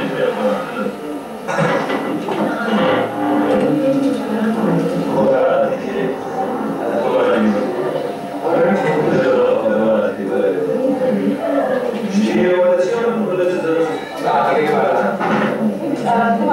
Știi, o de ce nu puteți să... Da, e clar.